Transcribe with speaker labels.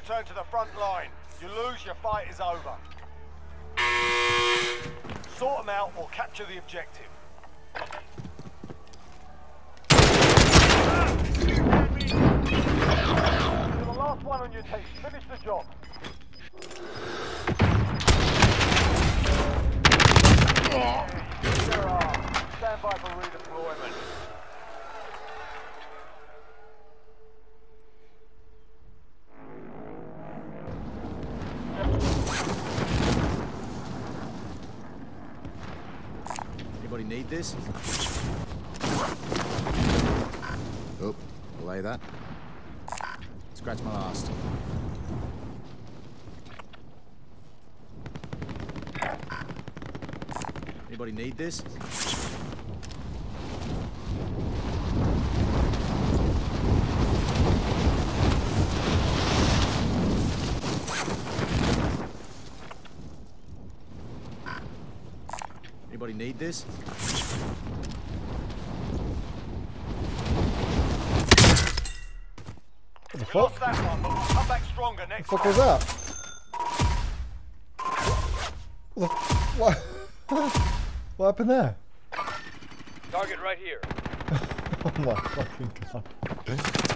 Speaker 1: return to the front line. You lose, your fight is over. Sort them out or capture the objective. You're the last one on your team. Finish the job. There are. Stand by for redeployment.
Speaker 2: Anybody need this? Oh, delay that. Scratch my last. Anybody need this? Anybody need this?
Speaker 3: What the
Speaker 1: Lost
Speaker 3: fuck?
Speaker 1: that one, but we'll come back stronger next
Speaker 3: What
Speaker 1: time.
Speaker 3: the fuck was that? What? What happened there?
Speaker 1: Target right here.
Speaker 3: Oh my fucking god.